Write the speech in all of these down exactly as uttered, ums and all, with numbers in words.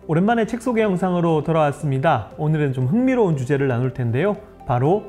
오랜만에 책 소개 영상으로 돌아왔습니다. 오늘은 좀 흥미로운 주제를 나눌 텐데요. 바로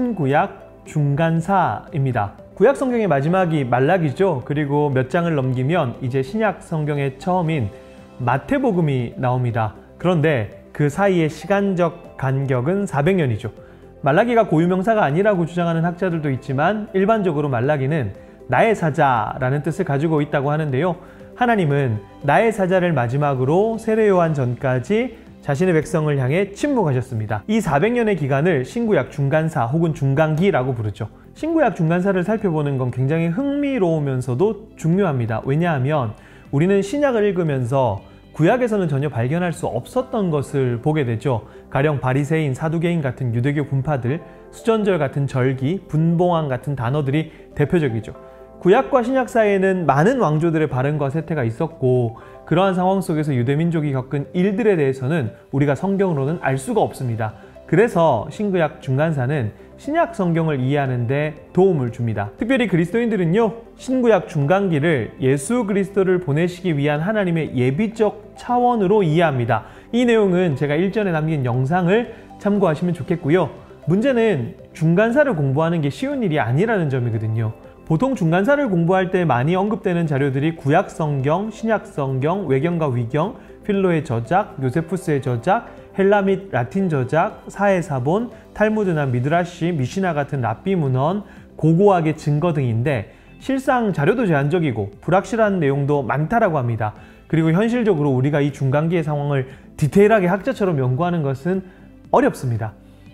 신구약 중간사입니다. 구약 성경의 마지막이 말라기죠. 그리고 몇 장을 넘기면 이제 신약 성경의 처음인 마태복음이 나옵니다. 그런데 그 사이의 시간적 간격은 사백 년이죠. 말라기가 고유명사가 아니라고 주장하는 학자들도 있지만 일반적으로 말라기는 나의 사자라는 뜻을 가지고 있다고 하는데요. 하나님은 나의 사자를 마지막으로 세례 요한 전까지 자신의 백성을 향해 침묵하셨습니다. 이 사백 년의 기간을 신구약 중간사 혹은 중간기라고 부르죠. 신구약 중간사를 살펴보는 건 굉장히 흥미로우면서도 중요합니다. 왜냐하면 우리는 신약을 읽으면서 구약에서는 전혀 발견할 수 없었던 것을 보게 되죠. 가령 바리새인, 사두개인 같은 유대교 분파들, 수전절 같은 절기, 분봉왕 같은 단어들이 대표적이죠. 구약과 신약 사이에는 많은 왕조들의 발언과 쇠퇴가 있었고 그러한 상황 속에서 유대민족이 겪은 일들에 대해서는 우리가 성경으로는 알 수가 없습니다. 그래서 신구약 중간사는 신약 성경을 이해하는 데 도움을 줍니다. 특별히 그리스도인들은요, 신구약 중간기를 예수 그리스도를 보내시기 위한 하나님의 예비적 차원으로 이해합니다. 이 내용은 제가 일전에 남긴 영상을 참고하시면 좋겠고요. 문제는 중간사를 공부하는 게 쉬운 일이 아니라는 점이거든요. 보통 중간사를 공부할 때 많이 언급되는 자료들이 구약 성경, 신약 성경, 외경과 위경, 필로의 저작, 요세푸스의 저작, 헬라 및 라틴 저작, 사해사본, 탈무드나 미드라시, 미시나 같은 랍비 문헌, 고고학의 증거 등인데 실상 자료도 제한적이고 불확실한 내용도 많다라고 합니다. 그리고 현실적으로 우리가 이 중간기의 상황을 디테일하게 학자처럼 연구하는 것은 어렵습니다.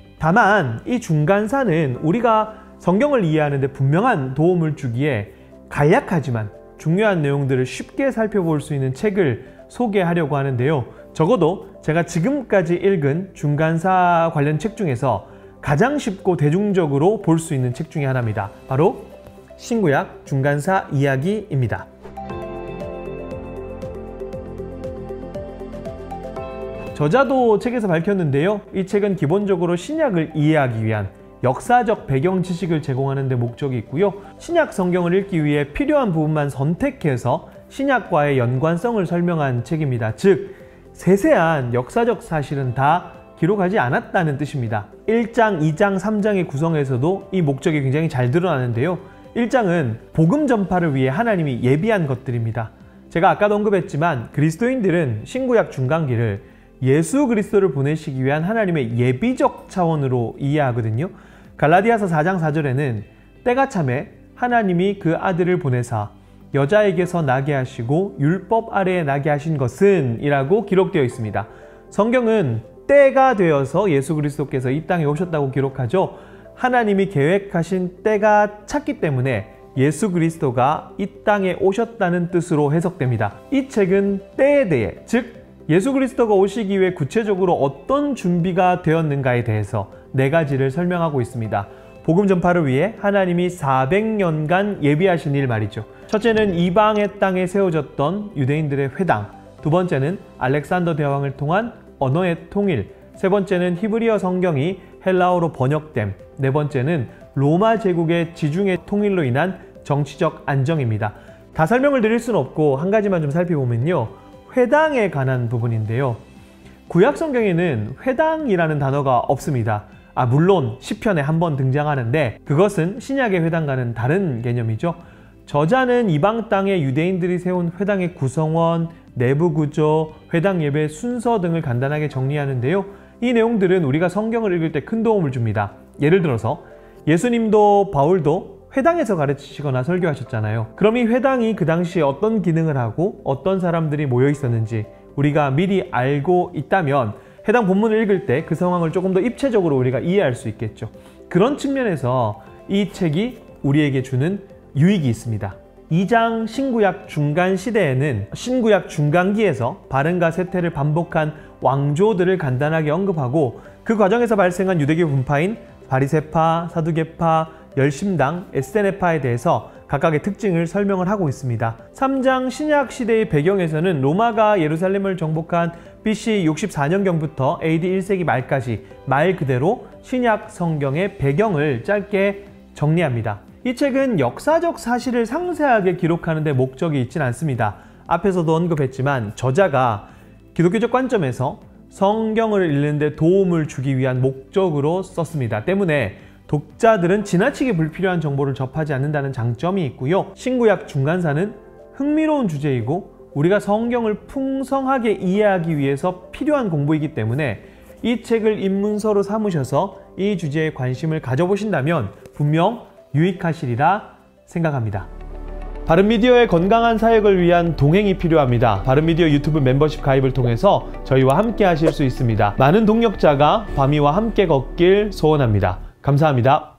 다만 이 중간사는 우리가 성경을 이해하는 데 분명한 도움을 주기에 간략하지만 중요한 내용들을 쉽게 살펴볼 수 있는 책을 소개하려고 하는데요. 적어도 제가 지금까지 읽은 중간사 관련 책 중에서 가장 쉽고 대중적으로 볼 수 있는 책 중에 하나입니다. 바로 신구약 중간사 이야기입니다. 저자도 책에서 밝혔는데요. 이 책은 기본적으로 신약을 이해하기 위한 역사적 배경 지식을 제공하는 데 목적이 있고요. 신약 성경을 읽기 위해 필요한 부분만 선택해서 신약과의 연관성을 설명한 책입니다. 즉, 세세한 역사적 사실은 다 기록하지 않았다는 뜻입니다. 일 장, 이 장, 삼 장의 구성에서도 이 목적이 굉장히 잘 드러나는데요. 일 장은 복음 전파를 위해 하나님이 예비한 것들입니다. 제가 아까도 언급했지만 그리스도인들은 신구약 중간기를 예수 그리스도를 보내시기 위한 하나님의 예비적 차원으로 이해하거든요. 갈라디아서 사 장 사 절에는 때가 참에 하나님이 그 아들을 보내사 여자에게서 나게 하시고 율법 아래에 나게 하신 것은 이라고 기록되어 있습니다. 성경은 때가 되어서 예수 그리스도께서 이 땅에 오셨다고 기록하죠. 하나님이 계획하신 때가 찼기 때문에 예수 그리스도가 이 땅에 오셨다는 뜻으로 해석됩니다. 이 책은 때에 대해, 즉 예수 그리스도가 오시기 위해 구체적으로 어떤 준비가 되었는가에 대해서 네 가지를 설명하고 있습니다. 복음 전파를 위해 하나님이 사백 년간 예비하신 일 말이죠. 첫째는 이방의 땅에 세워졌던 유대인들의 회당, 두 번째는 알렉산더 대왕을 통한 언어의 통일, 세 번째는 히브리어 성경이 헬라어로 번역됨, 네 번째는 로마 제국의 지중해 통일로 인한 정치적 안정입니다. 다 설명을 드릴 수는 없고 한 가지만 좀 살펴보면요. 회당에 관한 부분인데요. 구약 성경에는 회당이라는 단어가 없습니다. 아, 물론 시편에 한 번 등장하는데 그것은 신약의 회당과는 다른 개념이죠. 저자는 이방 땅의 유대인들이 세운 회당의 구성원, 내부 구조, 회당 예배 순서 등을 간단하게 정리하는데요. 이 내용들은 우리가 성경을 읽을 때 큰 도움을 줍니다. 예를 들어서 예수님도 바울도 회당에서 가르치시거나 설교하셨잖아요. 그럼 이 회당이 그 당시에 어떤 기능을 하고 어떤 사람들이 모여 있었는지 우리가 미리 알고 있다면 해당 본문을 읽을 때 그 상황을 조금 더 입체적으로 우리가 이해할 수 있겠죠. 그런 측면에서 이 책이 우리에게 주는 유익이 있습니다. 이 장 신구약 중간 시대에는 신구약 중간기에서 발언과 쇠퇴를 반복한 왕조들을 간단하게 언급하고 그 과정에서 발생한 유대교 분파인 바리새파, 사두개파, 열심당, 에스세네파에 대해서 각각의 특징을 설명을 하고 있습니다. 삼 장 신약 시대의 배경에서는 로마가 예루살렘을 정복한 비씨 육십사 년경부터 에이디 일 세기 말까지 말 그대로 신약 성경의 배경을 짧게 정리합니다. 이 책은 역사적 사실을 상세하게 기록하는 데 목적이 있진 않습니다. 앞에서도 언급했지만 저자가 기독교적 관점에서 성경을 읽는 데 도움을 주기 위한 목적으로 썼습니다. 때문에 독자들은 지나치게 불필요한 정보를 접하지 않는다는 장점이 있고요. 신구약 중간사는 흥미로운 주제이고 우리가 성경을 풍성하게 이해하기 위해서 필요한 공부이기 때문에 이 책을 입문서로 삼으셔서 이 주제에 관심을 가져보신다면 분명 유익하시리라 생각합니다. 바른미디어의 건강한 사역을 위한 동행이 필요합니다. 바른미디어 유튜브 멤버십 가입을 통해서 저희와 함께 하실 수 있습니다. 많은 동력자가 바미와 함께 걷길 소원합니다. 감사합니다.